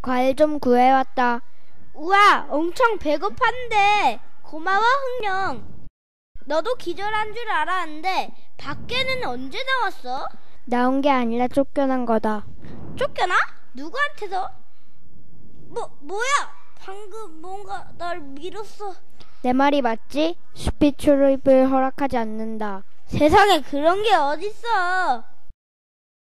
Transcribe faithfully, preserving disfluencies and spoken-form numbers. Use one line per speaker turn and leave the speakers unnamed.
과일 좀 구해왔다.
우와, 엄청 배고팠는데. 고마워, 흥룡. 너도 기절한 줄 알았는데 밖에는 언제 나왔어?
나온 게 아니라 쫓겨난 거다.
쫓겨나? 누구한테서? 뭐, 뭐야? 방금 뭔가 날 밀었어.
내 말이 맞지? 숲이 출입을 허락하지 않는다.
세상에 그런 게 어딨어.